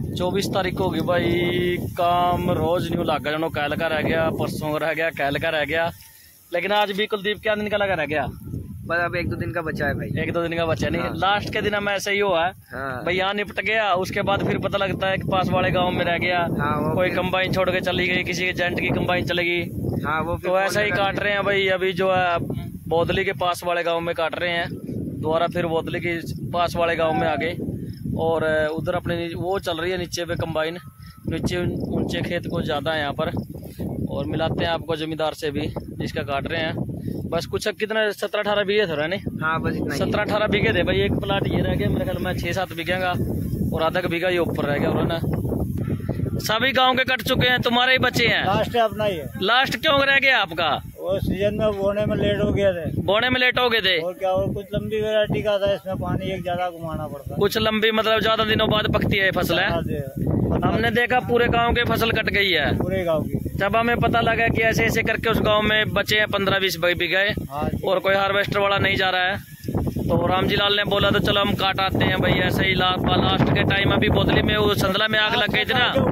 24 तारीख को होगी भाई। काम रोज न्यू लग गया, कल का रह गया, परसों रह गया, कल का रह गया, लेकिन आज भी कुलदीप क्या दिन का लगा रह गया। बस अब 1-2 दिन का बचा है भाई, 1-2 दिन का बचा नहीं। हाँ। लास्ट के दिन में ऐसा ही हुआ है भाई, यहाँ निपट गया, उसके बाद फिर पता लगता है कि पास वाले गांव में रह गया। हाँ, कोई कंबाइन छोड़ के चली गई, किसी एजेंट की कंबाइन चलेगी। हाँ, वो तो ऐसा ही काट रहे हैं भाई। अभी जो है बोदली के पास वाले गांव में काट रहे हैं, दोबारा फिर बोदली के पास वाले गांव में आ गए, और उधर अपने वो चल रही है नीचे पे कंबाइन। नीचे ऊंचे खेत को ज़्यादा है यहाँ पर, और मिलाते हैं आपको जमींदार से भी जिसका काट रहे हैं। बस कुछ कितना 17-18 बीघे थे नहीं? हाँ, बस इतना 17-18 बीघे थे भाई। एक प्लाट ये रह गया मेरे ख्याल में 6-7 बीघे का, और आधा का बीघा ये ऊपर रह गया। उन्होंने सभी गांव के कट चुके हैं, तुम्हारे ही बचे हैं। लास्ट अपना ही है। लास्ट क्यों रह गया आपका? वो सीजन में बोने में लेट हो गया थे। बोने में लेट हो गए थे, और क्या, और कुछ लंबी वैरायटी का था, इसमें पानी एक ज्यादा घुमाना पड़ता है। कुछ लंबी मतलब ज्यादा दिनों बाद पकती है फसल है। हमने देखा पूरे गांव के फसल कट गई है, पूरे गांव की। जब हमें पता लगा कि ऐसे ऐसे करके उस गांव में बचे हैं 15-20 बीघे, और कोई हार्वेस्टर वाला नहीं जा रहा है, तो रामजी लाल ने बोला तो चलो हम काट आते हैं भाई। ऐसे ही लास्ट के टाइम अभी बोतली में वो संदला में आग लग गई थी ना।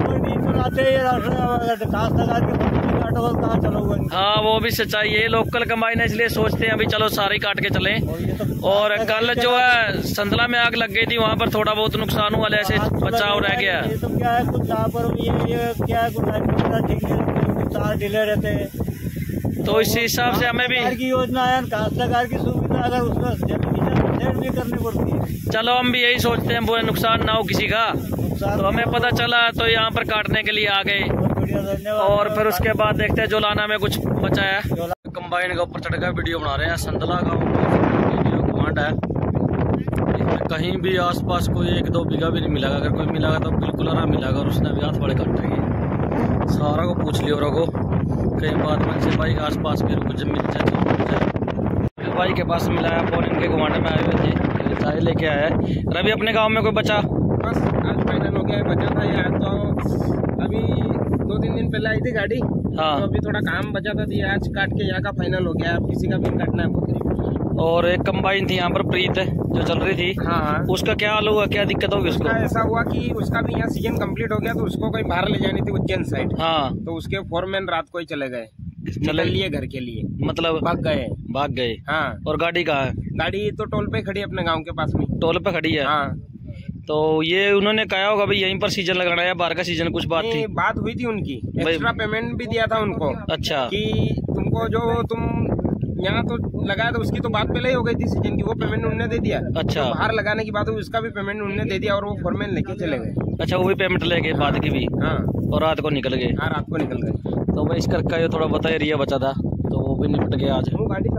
हाँ, वो भी सच्चाई है। लोकल कंबाइन है, इसलिए सोचते हैं अभी चलो सारे काट के चलें। और कल जो है संदला में आग लग गई थी, वहाँ पर थोड़ा बहुत नुकसान हुआ, ऐसे बचाव रह गया। तो क्या है, कुछ यहाँ पर ये क्या है, कुछ ठीक नहीं, ढीले रहते हैं। तो इस हिसाब से हमें भी की योजना है, काश्तकार की सुविधा अगर उसमें भी करनी पड़ती है। चलो हम भी यही सोचते हैं बुरा नुकसान ना हो किसी का। तो हमें पता चला तो यहाँ पर काटने के लिए आ गए, और फिर उसके बाद देखते हैं जोलाना में कुछ बचा है। कंबाइन के ऊपर चढ़कर वीडियो बना रहे हैं। संदला गाँव घुमांड है, कहीं भी आसपास कोई 1-2 बीघा भी नहीं मिलेगा। अगर कोई मिलेगा तो बिल्कुल आराम मिलेगा, और उसने भी हाथ बड़े काटेंगे। सारा को पूछ लियो रखो, कई बात मन से भाई के आसपास भी रुक मिल जाए। भाई के पास मिला है, और इनके घुमाने में आए हुए थे, चाय लेके आया है। रवि अपने गांव में कोई बचा? बस आज फाइनल हो गया, बचा था यार। तो अभी 2-3 दिन पहले आई थी गाड़ी। हाँ, तो अभी थोड़ा काम बचा था, आज काट के यहाँ का फाइनल हो गया। अब किसी का भी काटना है। और एक कंबाइन थी यहाँ पर प्रीत जो चल रही थी। हाँ, उसका क्या हाल हुआ, क्या दिक्कत होगी उसको? ऐसा हुआ कि उसका भी यहाँ सीजन कंप्लीट हो गया, तो उसको कहीं बाहर ले जानी थी उज्जैन साइड। हाँ, तो उसके फोरमैन रात को ही चले गए, चले लिए घर के लिए, मतलब भाग गए। हाँ, और गाड़ी कहाँ है? गाड़ी तो टोल पे खड़ी है, अपने गांव के पास में। टोल पे खड़ी है? हाँ। तो ये उन्होंने कहा होगा भाई यहीं पर सीजन लगाना है, बाहर का सीजन, कुछ बात थी? बात हुई थी उनकी, एक्स्ट्रा पेमेंट भी दिया था उनको। अच्छा, कि तुमको जो तुम यहाँ तो लगाया था उसकी तो बात पहले ही हो गई थी सीजन की, वो पेमेंट उन्होंने दे दिया। अच्छा, तो बाहर लगाने की बात हुई, उसका भी पेमेंट उन्होंने दे दिया, और वो फोरमैन लेके चले गए। अच्छा, वो भी पेमेंट ले गए बाद की भी? हाँ, और रात को निकल गए? हाँ, रात को निकल गए। तो भाई इसका ये थोड़ा बता एरिया बचा था, तो वो भी निपट गया आज। गाड़ी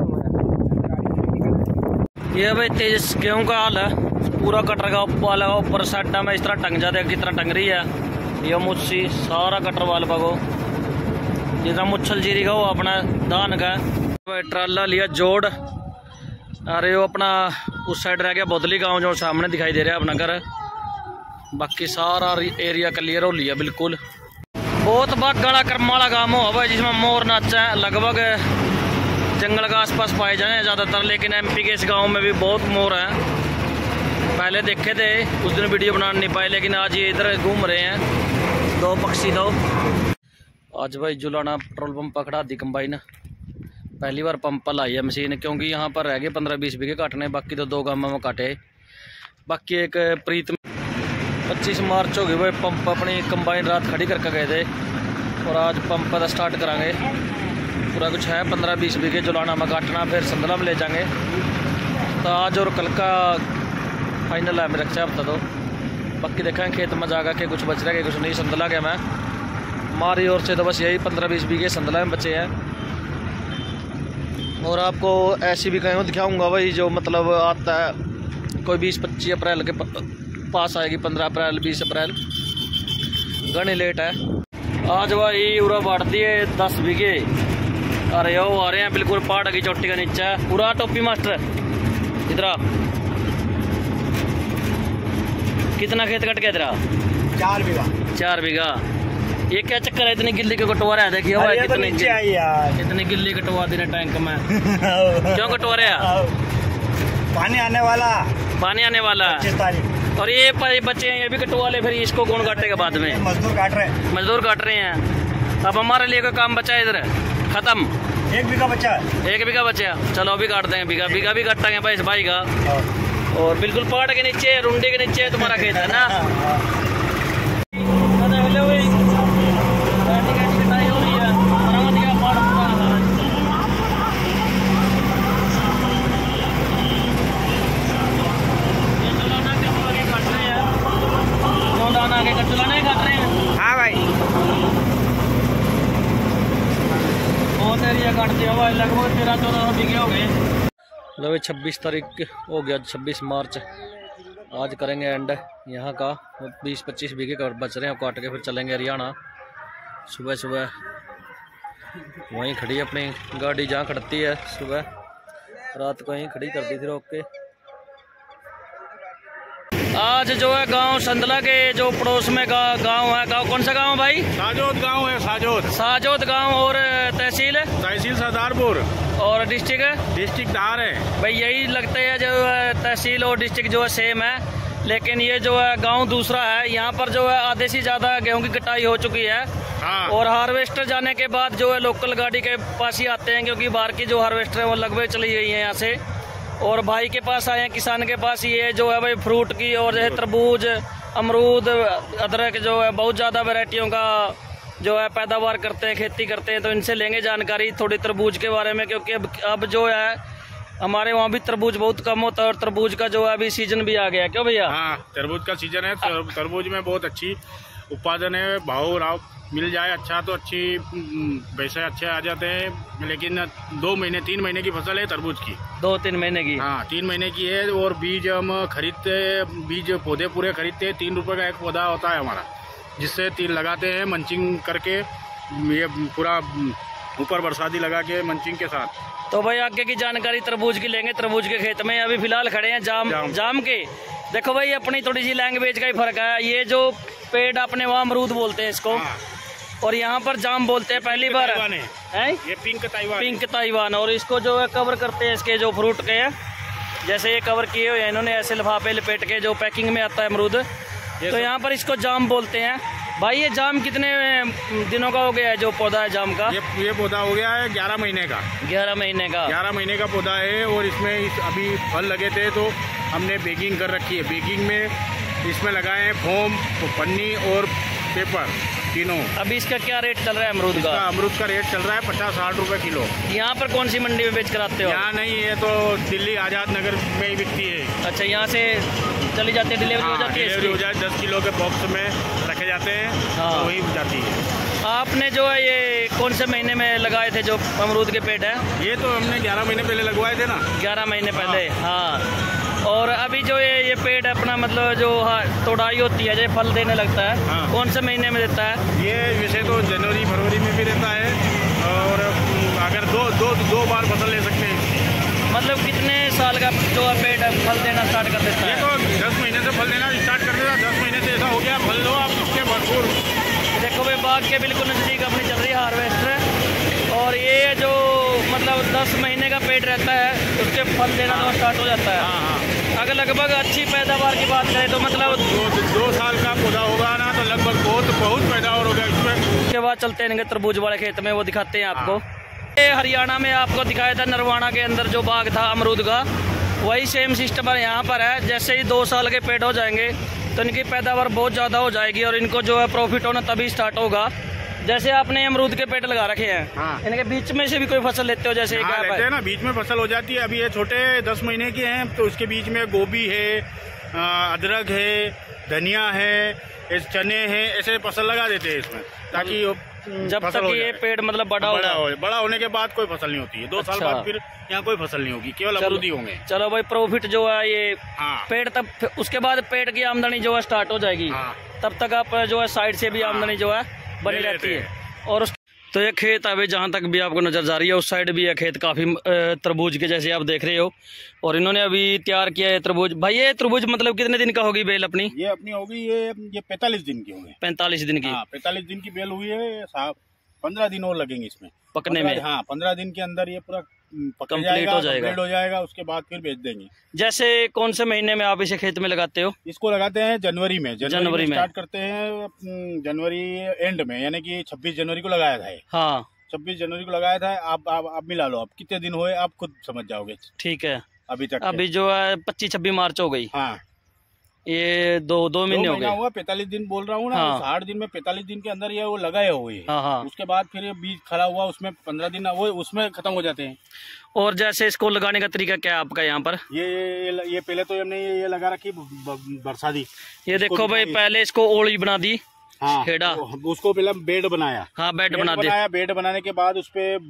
ये भाई तेज गेहूं का हाल है, पूरा कटर का वाला ऊपर साइडा में इस तरह टंग जाते, कितना टंग रही है ये मुच्छी, सारा कटर वाल बगो जितना मुच्छल जीरी का वो अपना धान का। ट्राला लिया जोड़, अरे वो अपना उस साइड रह गया बोदली गांव जो सामने दिखाई दे रहा है अपना घर। बाकी सारा एरिया क्लियर हो लिया बिल्कुल। बहुत बागड़ा कर्म वाला काम हो भाई, जिसमें मोर नाचा है, लगभग जंगल के आसपास पाए जाए ज़्यादातर, लेकिन एमपी के इस गांव में भी बहुत मोर हैं। पहले देखे थे, उस दिन वीडियो बना नहीं पाए, लेकिन आज ये इधर घूम रहे हैं 2 पक्षी। तो आज भाई जुलाना पेट्रोल पंप पकड़ा दी कंबाइन, पहली बार पंप पर लाई है मशीन, क्योंकि यहाँ पर रह गए 15-20 बीघे काटने, बाकी तो 2 गाँव में काटे। बाकी एक प्रीत 25 मार्च हो गई भाई, पंप अपनी कंबाइन रात खड़ी करके गए थे, और आज पंप पर स्टार्ट करांगे। पूरा कुछ है 15-20 बीघे जुलाना में काटना, फिर संदला में ले जाएंगे। तो आज और कल का फाइनल है मेरा हफ्ता। तो बाकी देखें खेत में जाकर के कुछ बच रहा है, कुछ नहीं। संदला के मैं हमारी ओर से तो बस यही 15-20 बीघे संदला में बचे हैं। और आपको ऐसी भी कहीं दिखाऊंगा भाई, जो मतलब आता है कोई 20-25 अप्रैल के पास आएगी, 15 अप्रैल 20 अप्रैल, घनी लेट है। आज भाई उरा बांट दिए 10 बीघे। अरे वो आ रहे हैं बिल्कुल पहाड़ की चोटी का नीचे, पूरा टोपी मास्टर इधर। कितना खेत कट गया तेरा? 4 बीघा। 4 बीघा। ये क्या चक्कर है, इतनी गिल्ली को कटवा रहा है? देखिए भाई इतनी गिल्ली कटवा दे रहे टैंक में। क्यों कटवा रहे हैं? पानी आने वाला। 25 और ये बच्चे हैं, ये भी कटवा ले, फिर इसको कौन काटेगा बाद में? मजदूर काट रहे हैं। मजदूर काट रहे हैं। अब हमारे लिए कोई काम बचा है इधर? खत्म। 1 बीघा बचा है। 1 बीघा बचा, चलो अभी काट देंगे। बीघा बीघा भी काटेंगे भाई इस भाई का। और बिल्कुल पहाड़ के नीचे, रुंडी के नीचे तुम्हारा खेत है ना? हाँ भाई, बहुत एरिया काटते हो भाई, लगभग 13-14 बीघे हो गए। लो 26 तारीख हो गया, 26 मार्च। आज करेंगे एंड यहाँ का। 20-25 बीघे बच रहे हैं, काट के फिर चलेंगे हरियाणा। सुबह सुबह वहीं खड़ी अपनी गाड़ी, जहाँ खड़ती है सुबह, रात को यहीं खड़ी कर दी थी रोक के। आज जो है गांव संदला के जो पड़ोस में गांव है, गांव कौन सा गांव भाई? साजोद गांव है। साजोद गांव। और तहसील सरदारपुर। और डिस्ट्रिक्ट धार है भाई। यही लगता है जो तहसील और डिस्ट्रिक्ट जो है सेम है, लेकिन ये जो है गांव दूसरा है। यहाँ पर जो है आधे से ज्यादा गेहूं की कटाई हो चुकी है। हाँ। और हार्वेस्टर जाने के बाद जो है लोकल गाड़ी के पास ही आते हैं, क्योंकि बाहर की जो हार्वेस्टर है वो लगभग चली गई है यहाँ से। और भाई के पास आए हैं, किसान के पास। ये जो है भाई फ्रूट की, और जैसे तरबूज, अमरूद, अदरक, जो है बहुत ज़्यादा वैरायटियों का जो है पैदावार करते हैं, खेती करते हैं। तो इनसे लेंगे जानकारी थोड़ी तरबूज के बारे में, क्योंकि अब जो है हमारे वहाँ भी तरबूज बहुत कम होता है, और तरबूज का जो है अभी सीजन भी आ गया है। क्यों भैया? हाँ, तरबूज का सीजन है। तरबूज में बहुत अच्छी उत्पादन है। भाव राव मिल जाए अच्छा तो अच्छी पैसे अच्छे आ जाते हैं। लेकिन 2 महीने 3 महीने की फसल है तरबूज की। 2-3 महीने की? हाँ, 3 महीने की है। और बीज हम खरीदते, बीज पौधे पूरे खरीदते हैं। 3 रुपए का एक पौधा होता है हमारा, जिससे 3 लगाते हैं मंचिंग करके। ये पूरा ऊपर बरसाती लगा के मंचिंग के साथ। तो भाई आगे की जानकारी तरबूज की लेंगे। तरबूज के खेत में अभी फिलहाल खड़े हैं जाम के। देखो भाई, अपनी थोड़ी सी लैंग्वेज का ही फर्क है। ये जो पेड़ अपने वहाँ अमरूद बोलते हैं इसको। हाँ। और यहाँ पर जाम बोलते हैं। पहली बार है ये पिंक ताइवान। और इसको जो है कवर करते हैं, इसके जो फ्रूट के हैं, जैसे ये कवर किए हुए हैं इन्होंने ऐसे लिफाफे लपेट के, जो पैकिंग में आता है अमरूद। तो यहाँ पर इसको जाम बोलते हैं। भाई ये जाम कितने दिनों का हो गया है जो पौधा है जाम का? ये पौधा हो गया है 11 महीने का। 11 महीने का? 11 महीने का पौधा है। और इसमें अभी फल लगे थे, तो हमने बेकिंग कर रखी है। बेकिंग में इसमें लगाए हैं फोम, पन्नी और पेपर, तीनों। अभी इसका क्या रेट चल रहा है अमरूद का? अमरूद का रेट चल रहा है 50-60 रुपए किलो। यहाँ पर कौन सी मंडी में बेच कर आते हो? यहाँ नहीं है, तो दिल्ली आजाद नगर में ही बिकती है। अच्छा, यहाँ से चली जाती है, डिलीवरी हो जाती है? डिलीवरी हो जाए, 10 किलो के बॉक्स में रखे जाते हैं। हाँ। तो वही जाती है। आपने जो है ये कौन से महीने में लगाए थे जो अमरूद के पेड़ है? ये तो हमने 11 महीने पहले लगवाए थे ना। 11 महीने पहले। हाँ। और अभी जो ये पेड़ अपना मतलब जो तोड़ाई होती है, जो फल देने लगता है, हाँ। कौन से महीने में देता है? ये वैसे तो जनवरी फरवरी में भी देता है। और अगर दो बार फसल ले सकते हैं। मतलब कितने साल का जो है पेड़ फल देना स्टार्ट कर देता है? ये तो 10 महीने से फल देना स्टार्ट कर देता। 10 महीने से ऐसा हो गया, फल लो आप इसके भरपूर। देखो भाई, बाग के बिल्कुल नजदीक अपनी चल रही है हार्वेस्टर। और ये जो मतलब 10 महीने का पेड़ रहता है, उसके फल देना तो स्टार्ट हो जाता है। हाँ। अगर लगभग अच्छी पैदावार की बात करें तो मतलब 2 साल का पौधा होगा ना, तो लगभग बहुत पैदावार होगा इसमें। उसके बाद चलते हैं तरबूज वाले खेत में, वो दिखाते हैं आपको। ये हरियाणा में आपको दिखाया था, नरवाना के अंदर जो बाग था अमरूद का, वही सेम सिस्टम यहाँ पर है। जैसे ही 2 साल के पेड़ हो जाएंगे तो इनकी पैदावार बहुत ज़्यादा हो जाएगी, और इनको जो है प्रॉफिट होना तभी स्टार्ट होगा। जैसे आपने अमरूद के पेड़ लगा रखे हैं। हाँ। इनके बीच में से भी कोई फसल लेते हो? जैसे लेते हैं ना, बीच में फसल हो जाती है। अभी ये छोटे 10 महीने के हैं, तो उसके बीच में गोभी है, अदरक है, धनिया है, चने हैं, ऐसे फसल लगा देते हैं इसमें, ताकि जब तक ये पेड़ मतलब बड़ा होने के बाद कोई फसल नहीं होती है। 2 साल बाद फिर यहाँ कोई फसल नहीं होगी, केवल अमरूद ही होंगे। चलो भाई, प्रॉफिट जो है ये पेड़, तब उसके बाद पेड़ की आमदनी जो है स्टार्ट हो जाएगी। तब तक आप जो है साइड से भी आमदनी जो है बनी रहती है। और तो ये खेत अभी जहाँ तक भी आपको नजर जा रही है, उस साइड भी है खेत काफी तरबूज के, जैसे आप देख रहे हो। और इन्होंने अभी तैयार किया है तरबूज। भाई ये तरबूज मतलब कितने दिन का होगी बेल अपनी? ये अपनी होगी ये 45 दिन की होगी। 45 दिन की? 45 दिन की बेल हुई है। 15 दिन और लगेंगे इसमें पकने में। हाँ, 15 दिन के अंदर ये पूरा कंप्लीट हो जाएगा, कंप्लीट हो जाएगा, उसके बाद फिर बेच देंगे। जैसे कौन से महीने में आप इसे खेत में लगाते हो? इसको लगाते हैं जनवरी में जनवरी में स्टार्ट करते हैं, जनवरी एंड में, यानी कि 26 जनवरी को लगाया था। हाँ 26 जनवरी को लगाया था। आप मिला लो, आप कितने दिन हुए आप खुद समझ जाओगे। ठीक है, अभी तक अभी जो है 25-26 मार्च हो गई। हाँ, ये दो महीने हो गए हुआ, 45 दिन बोल रहा हूँ ना। हाँ। 60 दिन में 45 दिन के अंदर ये वो लगाए हुए हैं। हाँ हाँ। उसके बाद फिर ये बीज खड़ा हुआ, उसमें 15 दिन वो उसमें खत्म हो जाते हैं। और जैसे इसको लगाने का तरीका क्या है आपका यहाँ पर? ये पहले तो हमने ये लगा रखी बरसाती। ये देखो भाई, पहले इसको ओली बना दी। हाँ, खेड़ा उसको पहले बेड बनाया। हाँ, बेड बनाया। बेड बनाने के बाद उस पे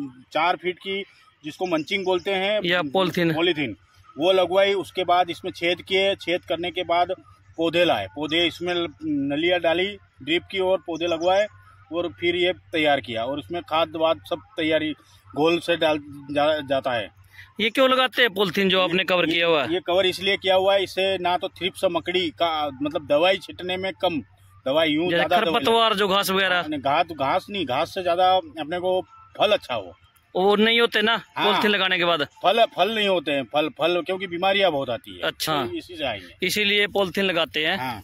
4 फीट की, जिसको मंचिंग बोलते हैं, या पॉलीथीन, वो लगवाई। उसके बाद इसमें छेद किए। छेद करने के बाद पौधे लाए, पौधे इसमें नलियाँ डाली ड्रिप की और पौधे लगवाए, और फिर ये तैयार किया। और उसमें खाद वाद सब तैयारी घोल से डाल जाता है। ये क्यों लगाते हैं पॉलीथीन जो आपने कवर किया हुआ है? ये कवर इसलिए किया हुआ है, इससे ना तो थ्रिप्स मकड़ी का मतलब दवाई छिटने में कम, दवाई यूं ज्यादा, खरपतवार जो घास वगैरह, घास से ज्यादा अपने को फल अच्छा हो, और नहीं होते ना। हाँ, पॉलीथीन लगाने के बाद फल नहीं होते हैं। फल क्योंकि बीमारियां बहुत आती है। अच्छा, इसी से आएंगे, इसीलिए पॉलीथीन लगाते हैं। हाँ।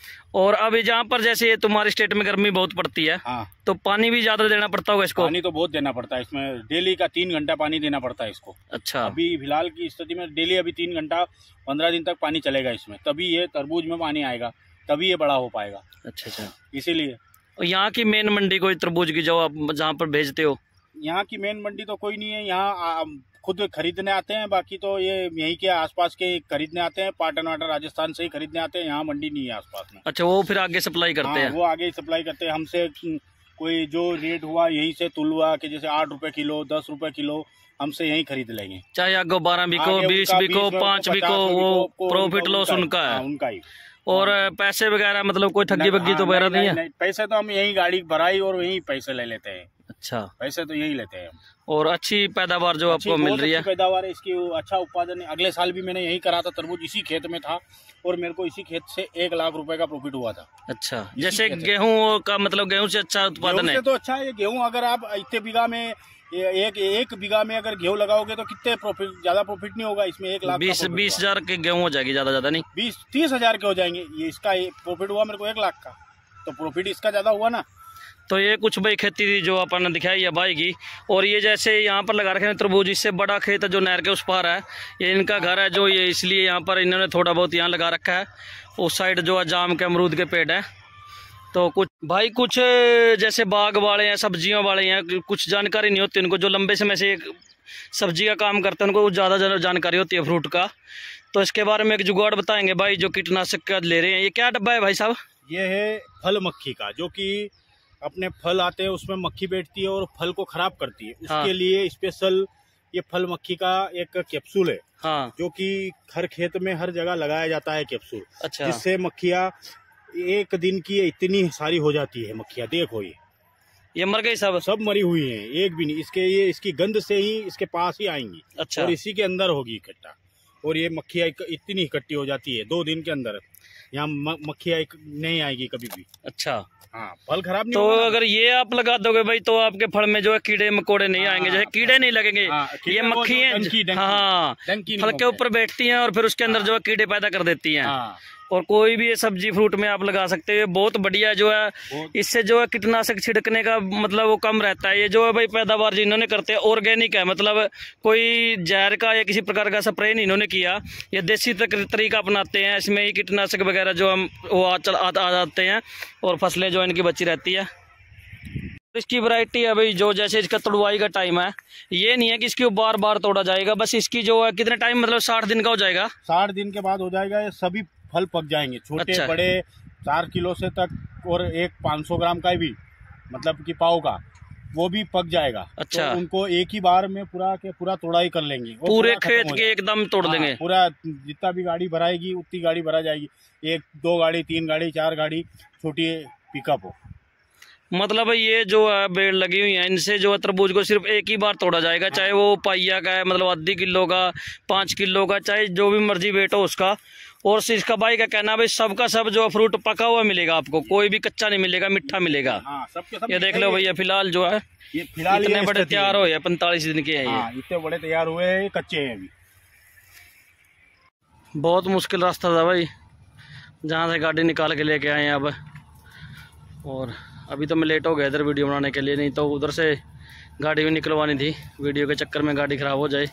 और अभी जहाँ पर जैसे ये तुम्हारे स्टेट में गर्मी बहुत पड़ती है, हाँ, तो पानी भी ज्यादा देना पड़ता होगा इसको? पानी तो बहुत देना पड़ता है इसमें, डेली का 3 घंटा पानी देना पड़ता है इसको। अच्छा, अभी फिलहाल की स्थिति में डेली अभी 3 घंटा 15 दिन तक पानी चलेगा इसमें, तभी ये तरबूज में पानी आएगा, तभी ये बड़ा हो पाएगा। अच्छा, इसीलिए। और यहाँ की मेन मंडी कोई तरबूज की जो आप जहाँ पर भेजते हो? यहाँ की मेन मंडी तो कोई नहीं है, यहाँ खुद खरीदने आते हैं। बाकी तो ये यहीं के आसपास के खरीदने आते हैं, पाटन वाटर राजस्थान से ही खरीदने आते हैं। यहाँ मंडी नहीं है आसपास में। अच्छा, वो फिर आगे सप्लाई करते हैं? वो आगे सप्लाई करते हैं हमसे। कोई जो रेट हुआ यहीं से तुल हुआ कि जैसे 8 रुपए किलो, 10 रुपए किलो, हमसे यहीं खरीद लेंगे। चाहे आगे 12 बिको, 20 बिको, 5 बिको, वो प्रॉफिट लॉस उनका है, उनका ही। और पैसे वगैरह मतलब कोई ठगी वग्गी तो वगैरह नहीं है? पैसे तो हम यही गाड़ी भराई और यही पैसे ले लेते हैं। अच्छा, पैसे तो यही लेते हैं। और अच्छी पैदावार जो आपको मिल रही है? पैदावार है इसकी, अच्छा उत्पादन। अगले साल भी मैंने यही करा था तरबूज, इसी खेत में था, और मेरे को इसी खेत से 1 लाख रुपए का प्रॉफिट हुआ था। अच्छा, जैसे गेहूं का मतलब गेहूं से अच्छा उत्पादन है? तो अच्छा है गेहूं। अगर आप इतने बीघा में एक बीघा में अगर गेहूं लगाओगे तो कितने प्रॉफिट, ज्यादा प्रॉफिट नहीं होगा इसमें। 1 लाख 20 हजार के गेहूं हो जाएगी, ज्यादा नहीं, 20-30 हजार के हो जाएंगे। ये इसका प्रॉफिट हुआ मेरे को 1 लाख का, तो प्रॉफिट इसका ज्यादा हुआ ना। तो ये कुछ भाई खेती थी जो अपन ने दिखाई है भाई की। और ये जैसे यहाँ पर लगा रखे हैं तरबूज, इससे बड़ा खेत है जो नहर के उस पार है, ये इनका घर है, जो ये इसलिए यहाँ पर इन्होंने थोड़ा बहुत यहाँ लगा रखा है। उस साइड जो है जाम के अमरूद के पेड़ है। तो कुछ जैसे बाग वाले हैं, सब्जियों वाले हैं, कुछ जानकारी नहीं होती उनको, जो लंबे समय से एक सब्जी का काम करते हैं उनको ज़्यादा जानकारी होती है फ्रूट का। तो इसके बारे में एक जुगाड़ बताएंगे भाई, जो कीटनाशक का ले रहे हैं। ये क्या डब्बा है भाई साहब? ये है फल मक्खी का, जो कि अपने फल आते हैं उसमें मक्खी बैठती है और फल को खराब करती है। हाँ। उसके लिए स्पेशल ये फल मक्खी का एक कैप्सूल है। हाँ। जो कि हर खेत में हर जगह लगाया जाता है कैप्सूल। अच्छा। जिससे मक्खियाँ एक दिन की इतनी सारी हो जाती है मक्खियाँ, देखो ये मर गई, सब मरी हुई हैं, एक भी नहीं। इसकी गंध से ही इसके पास ही आएंगी। अच्छा। और इसी के अंदर होगी इकट्ठा, और ये मक्खियाँ इतनी इकट्ठी हो जाती है 2 दिन के अंदर, यहाँ मक्खियाँ नहीं आएगी कभी भी। अच्छा, हाँ, फल खराब नहीं तो होगा। अगर ये आप लगा दोगे भाई तो आपके फल में जो है कीड़े मकोड़े नहीं आएंगे, जैसे कीड़े नहीं लगेंगे। ये मक्खी है, हाँ, फल के ऊपर बैठती हैं और फिर उसके अंदर जो है कीड़े पैदा कर देती हैं। और कोई भी ये सब्जी फ्रूट में आप लगा सकते हैं, बहुत बढ़िया जो है। इससे जो है कीटनाशक छिड़कने का मतलब वो कम रहता है। ये जो है भाई पैदावार जिन्होंने करते हैं ऑर्गेनिक है, मतलब कोई जहर का या किसी प्रकार का स्प्रे नहीं इन्होंने किया, ये देसी तरीका अपनाते हैं। इसमें ही कीटनाशक वगैरह जो हम वो आ जाते हैं और फसलें जो इनकी बची रहती है। इसकी वैरायटी है भाई, जो जैसे इसका तोड़वाई का टाइम है, ये नहीं है कि इसकी बार बार तोड़ा जाएगा, बस इसकी जो है कितने टाइम, मतलब 60 दिन का हो जाएगा। 60 दिन के बाद हो जाएगा। ये सभी फल पक जाएंगे, छोटे अच्छा। बड़े 4 किलो से तक, और एक 500 ग्राम का भी, मतलब कि पाव का, वो भी पक जाएगा। अच्छा। तो उनको एक ही बार में पूरा तोड़ाई कर लेंगे, पूरे खेत के एकदम तोड़ देंगे। पूरा जितना भी गाड़ी भराएगी उतनी गाड़ी भरा जाएगी। 1, 2 गाड़ी, 3 गाड़ी, 4 गाड़ी छोटी पिकअप हो। मतलब ये जो है बेड़ लगी हुई है, इनसे जो है तरबूज को सिर्फ एक ही बार तोड़ा जाएगा। चाहे वो पाइया का है, मतलब आधी किलो का, 5 किलो का, चाहे जो भी मर्जी वेट हो उसका, और इसका भाई का कहना भाई सबका सब जो फ्रूट पका हुआ मिलेगा आपको, कोई भी कच्चा नहीं मिलेगा, मिठा मिलेगा। हाँ, सबके सब ये देख लो भैया फिलहाल जो है ये फिलहाल इतने बड़े तैयार हो 45 दिन के हैं ये। इतने बड़े तैयार हुए हैं, कच्चे हैं अभी। बहुत मुश्किल रास्ता था भाई, जहाँ से गाड़ी निकाल के लेके आए हैं अब। और अभी तो मैं लेट हो गया इधर वीडियो बनाने के लिए, नहीं तो उधर से गाड़ी भी निकलवानी थी, वीडियो के चक्कर में गाड़ी ख़राब हो जाए।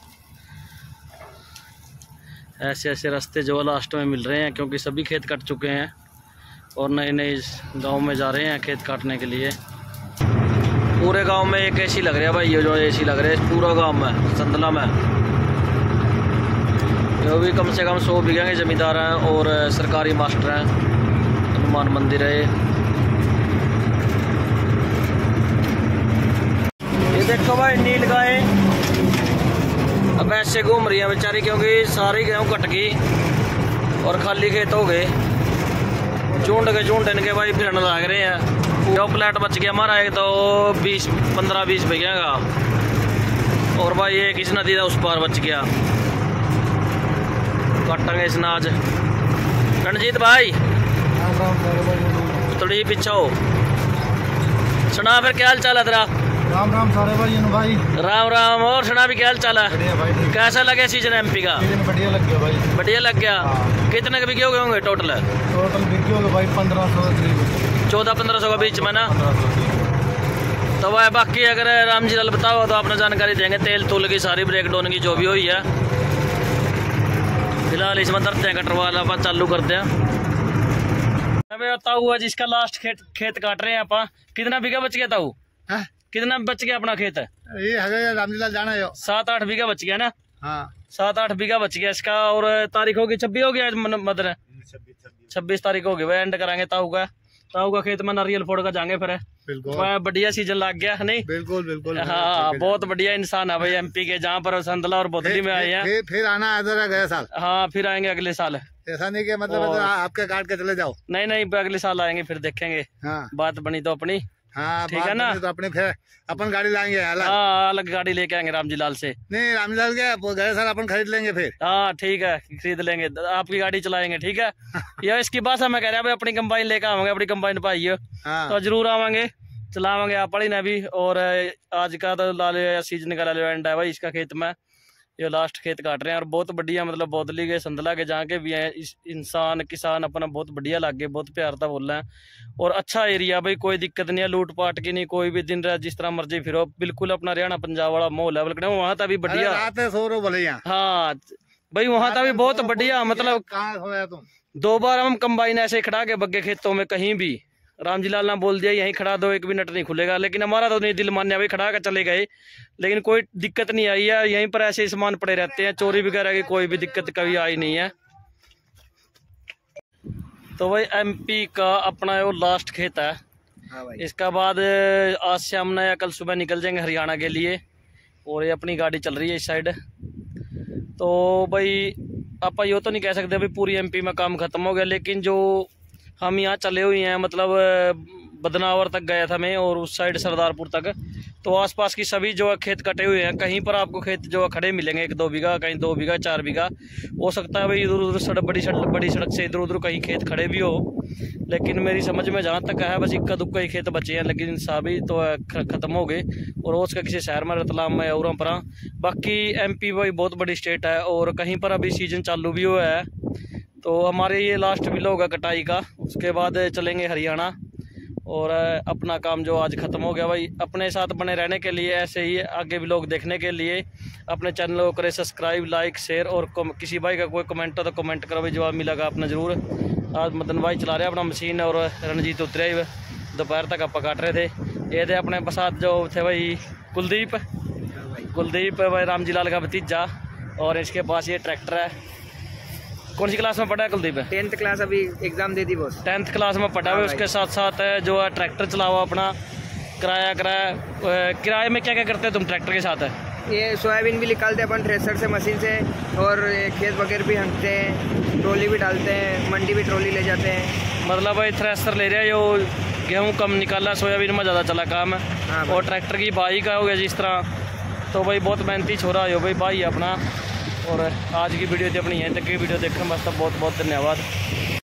ऐसे ऐसे रास्ते जो लास्ट में मिल रहे हैं, क्योंकि सभी खेत कट चुके हैं और नए नए गांव में जा रहे हैं खेत काटने के लिए। पूरे गांव में एक एसी लग रहा है भाई, ये जो एसी लग रहा है पूरा गांव में, संदला में। जो भी कम से कम 100 बीघा के जमींदार हैं और सरकारी मास्टर हैं, हनुमान मंदिर है ये देखो भाई नील गाय अब ऐसे घूम रही है बेचारी, क्योंकि सारी गेहूँ कट गई और खाली खेत हो गए। झुंड इनके भाई फिरने लग रहे हैं। जो प्लेट बच गया हमारा एक तो 15-20 बीघा का, और भाई एक इस नदी का उस पार बच गया, काटेंगे इस नाज। रणजीत भाई थोड़ी पीछा हो, सुना फिर क्या हाल चाल है तेरा? राम राम सारे भाई। राम राम। और सुना भी क्या हाल चाल है? कैसा लगे सीजन एमपी का? बढ़िया लग गया भाई। बढ़िया लग गया। हाँ। कितने के बिके हो गए होंगे टोटल? बिके होगा भाई 1500 करीब, 1400-1500 के बीच में ना। तो वह बाकी अगर राम जी लाल बताओ तो आपने जानकारी देंगे, तेल तूल की सारी ब्रेक डाउन की जो भी हुई है। फिलहाल इसमें धरते हैं कटर वाला अपन चालू करते हैं। अबे ताऊ है जिसका लास्ट खेत काट रहे हैं अपन। कितना बीघा बच गया ताऊ? कितना बच गया अपना खेत? ये रामलीला जाना है 7-8 बीघा बच गया ना। हाँ 7-8 बीघा बच गया इसका। और तारीख होगी 26 हो गया मदर 26 तारीख होगी वह एंड कराएंगे ताऊ का खेत में नारियल फोड़ का जाएंगे फिर। बिल्कुल बढ़िया सीजन लग गया नहीं? बिल्कुल हाँ बहुत बढ़िया इंसान है भाई एमपी के, जहाँ पर संदला और बोतली में आए हैं। फिर आना है गए साल। हाँ फिर आएंगे अगले साल। ऐसा नहीं कि मतलब आपके काट के चले जाओ, नहीं अगले साल आएंगे फिर देखेंगे। हाँ बात बनी तो अपनी। हाँ ठीक है ना? तो अपने फिर अपन गाड़ी लाएंगे अलग। हाँ अलग गाड़ी लेके आएंगे रामजी लाल से। नहीं रामजी लाल के गए साल अपन खरीद लेंगे फिर। हाँ ठीक है खरीद लेंगे, आपकी गाड़ी चलाएंगे। ठीक है यार इसकी बात है, मैं कह रहा भाई अपनी कंबाइन लेकर आवांगे, अपनी कंबाइन पाइए तो जरूर आवांगे, चलावांगे आप पड़ी ने भी। और आज का तो लाल सीजन का लाल एंड है भाई इसका खेत में, ये लास्ट खेत काट रहे हैं। और बहुत बढ़िया मतलब बोतली के संदला के जहाँ के भी हैं इंसान किसान अपना बहुत बढ़िया लग गए, बहुत प्यार था बोल रहे हैं। और अच्छा एरिया भाई, कोई दिक्कत नहीं है, लूट पाट की नहीं, कोई भी दिन रात जिस तरह मर्जी फिरो, बिल्कुल अपना हरियाणा पंजाब वाला माहौल है। बल्कि वहाँ था भी बढ़िया। हाँ भाई वहाँ था भी बहुत बढ़िया, मतलब 2 बार हम कंबाइन ऐसे खड़ा के बग्गे खेतों में कहीं भी रामजी लाल ने बोल दिया यहीं खड़ा दो 1 मिनट नहीं खुलेगा, लेकिन हमारा तो नहीं दिल मान्या भाई, खड़ा कर चले गए, लेकिन कोई दिक्कत नहीं आई है। यहीं पर ऐसे सामान पड़े रहते हैं, चोरी वगैरह की कोई भी दिक्कत कभी आई नहीं है। तो भाई एमपी का अपना वो लास्ट खेत है। हाँ भाई। इसका बाद आज शाम या कल सुबह निकल जाएंगे हरियाणा के लिए, और ये अपनी गाड़ी चल रही है इस साइड। तो भाई आप ये तो नहीं कह सकते भाई पूरी एमपी में काम खत्म हो गया, लेकिन जो हम यहाँ चले हुए हैं मतलब बदनावर तक गया था मैं, और उस साइड सरदारपुर तक, तो आसपास की सभी जो है खेत कटे हुए हैं। कहीं पर आपको खेत जो है खड़े मिलेंगे 1-2 बीघा, कहीं 2 बीघा 4 बीघा हो सकता है भाई। इधर उधर बड़ी सड़क से इधर उधर कहीं खेत खड़े भी हो, लेकिन मेरी समझ में जहाँ तक है बस इक्का दुक्का ही खेत बचे हैं, लेकिन सभी तो ख़त्म हो गए। और वो उसका किसी शहर में रतलाम में और पर। बाकी एमपी भाई बहुत बड़ी स्टेट है, और कहीं पर अभी सीजन चालू भी हुआ है। तो हमारे ये लास्ट भी होगा कटाई का, उसके बाद चलेंगे हरियाणा। और अपना काम जो आज ख़त्म हो गया भाई। अपने साथ बने रहने के लिए, ऐसे ही आगे भी लोग देखने के लिए अपने चैनल को करें सब्सक्राइब, लाइक, शेयर। और किसी भाई का कोई कमेंट हो तो कमेंट करो भाई, जवाब मिलेगा अपना ज़रूर। आज मदन भाई चला रहे अपना मशीन, और रणजीत उतरे हुए दोपहर तक आप काट रहे थे। ये थे अपने साथ जो थे भाई कुलदीप भाई रामजी लाल का भतीजा, और इसके पास ये ट्रैक्टर है। कौन सी क्लास में पढ़ा है कुलदीप? 10th क्लास, अभी एग्जाम दे दी बॉस। 10th क्लास में पढ़ा हुआ। उसके साथ साथ जो है ट्रैक्टर चला हुआ अपना, किराए में क्या क्या करते हैं तुम ट्रैक्टर के साथ? है ये सोयाबीन भी निकालते हैं अपन थ्रेसर से, मशीन से, और खेत वगैरह भी हंकते हैं, ट्रॉली भी डालते हैं, मंडी भी ट्रॉली ले जाते हैं। मतलब भाई थ्रेसर ले रहे हैं, जो गेहूँ कम निकाला, सोयाबीन में ज़्यादा चला काम है। हाँ और ट्रैक्टर की बाई का हो गया जिस तरह, तो भाई बहुत मेहनती छोरा हो भाई अपना। और आज की वीडियो थी अपनी यहीं तक की वीडियो देखने वास्ते बहुत बहुत धन्यवाद।